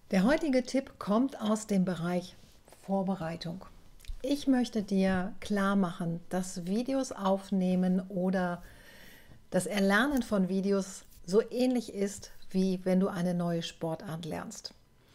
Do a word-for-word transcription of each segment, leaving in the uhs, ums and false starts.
Der heutige Tipp kommt aus dem Bereich Vorbereitung. Ich möchte dir klar machen, dass Videos aufnehmen oder das Erlernen von Videos so ähnlich ist, wie wenn du eine neue Sportart lernst.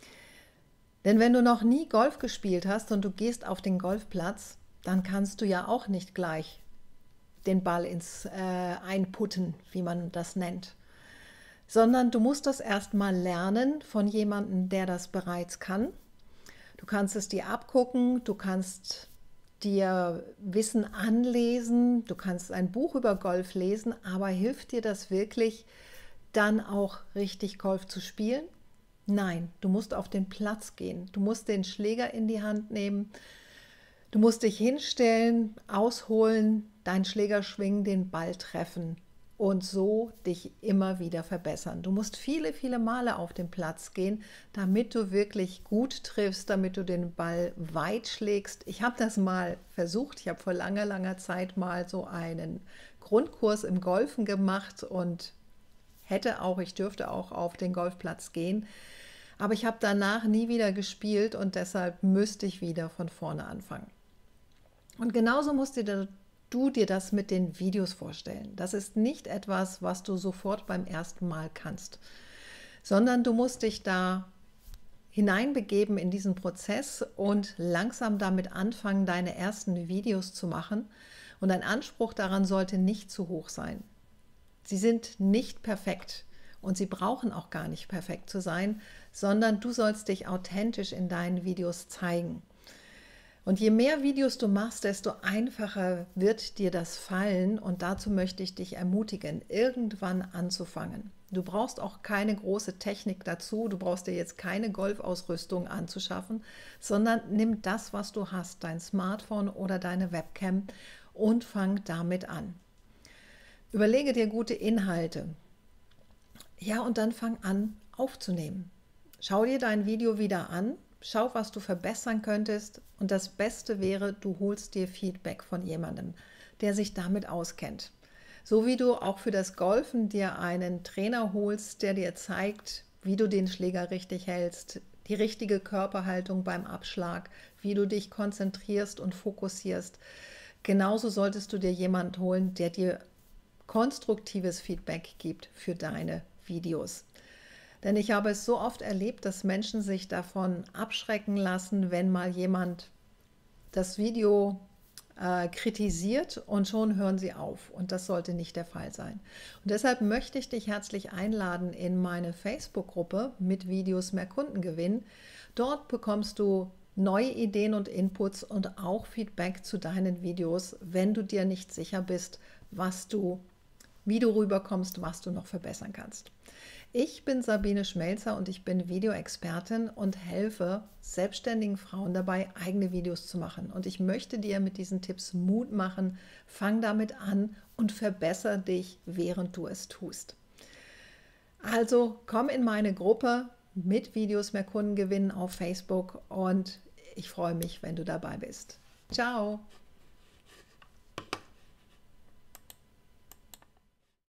Denn wenn du noch nie Golf gespielt hast und du gehst auf den Golfplatz, dann kannst du ja auch nicht gleich den Ball ins äh, Einputten, wie man das nennt. Sondern du musst das erstmal lernen von jemandem, der das bereits kann. Du kannst es dir abgucken, du kannst dir Wissen anlesen, du kannst ein Buch über Golf lesen, aber hilft dir das wirklich, dann auch richtig Golf zu spielen? Nein, du musst auf den Platz gehen, du musst den Schläger in die Hand nehmen, du musst dich hinstellen, ausholen, deinen Schläger schwingen, den Ball treffen und so dich immer wieder verbessern. Du musst viele, viele Male auf den Platz gehen, damit du wirklich gut triffst, damit du den Ball weit schlägst. Ich habe das mal versucht. Ich habe vor langer, langer Zeit mal so einen Grundkurs im Golfen gemacht und hätte auch, ich dürfte auch auf den Golfplatz gehen. Aber ich habe danach nie wieder gespielt und deshalb müsste ich wieder von vorne anfangen. Und genauso musst du du dir das mit den Videos vorstellen. Das ist nicht etwas, was du sofort beim ersten Mal kannst, sondern du musst dich da hineinbegeben in diesen Prozess und langsam damit anfangen, deine ersten Videos zu machen. Und dein Anspruch daran sollte nicht zu hoch sein. Sie sind nicht perfekt und sie brauchen auch gar nicht perfekt zu sein, sondern du sollst dich authentisch in deinen Videos zeigen. Und je mehr Videos du machst, desto einfacher wird dir das fallen und dazu möchte ich dich ermutigen, irgendwann anzufangen. Du brauchst auch keine große Technik dazu, du brauchst dir jetzt keine Golfausrüstung anzuschaffen, sondern nimm das, was du hast, dein Smartphone oder deine Webcam und fang damit an. Überlege dir gute Inhalte. Ja, und dann fang an aufzunehmen. Schau dir dein Video wieder an. Schau, was du verbessern könntest und das Beste wäre, du holst dir Feedback von jemandem, der sich damit auskennt. So wie du auch für das Golfen dir einen Trainer holst, der dir zeigt, wie du den Schläger richtig hältst, die richtige Körperhaltung beim Abschlag, wie du dich konzentrierst und fokussierst. Genauso solltest du dir jemanden holen, der dir konstruktives Feedback gibt für deine Videos. Denn ich habe es so oft erlebt, dass Menschen sich davon abschrecken lassen, wenn mal jemand das Video äh, kritisiert und schon hören sie auf. Und das sollte nicht der Fall sein. Und deshalb möchte ich dich herzlich einladen in meine Facebook-Gruppe mit Videos mehr Kunden gewinnen. Dort bekommst du neue Ideen und Inputs und auch Feedback zu deinen Videos, wenn du dir nicht sicher bist, was du, wie du rüberkommst, was du noch verbessern kannst. Ich bin Sabine Schmelzer und ich bin Videoexpertin und helfe selbstständigen Frauen dabei, eigene Videos zu machen. Und ich möchte dir mit diesen Tipps Mut machen, fang damit an und verbessere dich, während du es tust. Also komm in meine Gruppe mit Videos mehr Kunden gewinnen auf Facebook und ich freue mich, wenn du dabei bist. Ciao!